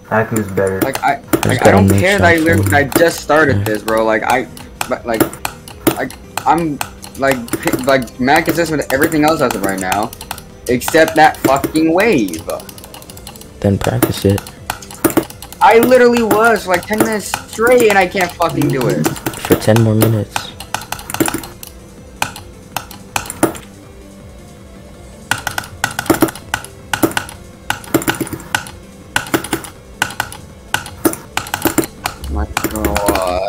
Haku's better. Like I don't care that I just started this, bro. Like I'm like mad consistent with everything else as of right now, except that fucking wave. Then practice it. I literally was for like 10 minutes straight and I can't fucking do it. For 10 more minutes. My god.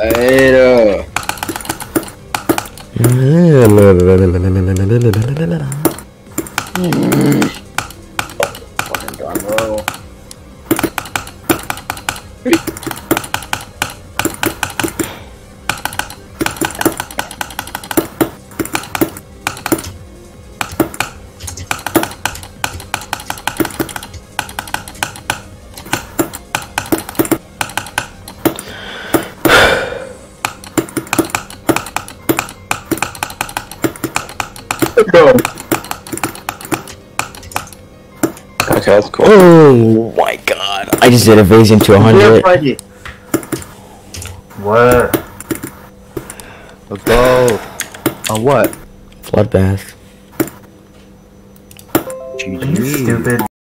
Fucking done, bro. Go. Okay, that's cool. Oh my god. I just did evasion to 100. What? Let's go. On what? Bloodbath. GG. Stupid.